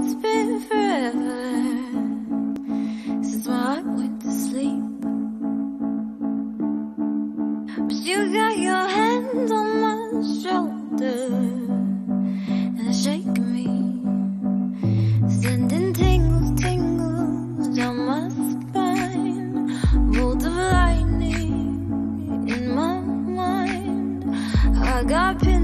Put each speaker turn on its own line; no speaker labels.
it's been forever since my heart went to sleep. But you got your hand on my shoulder and it's shaking me, sending tingles, tingles down my spine. Bolt of lightning in my mind. I got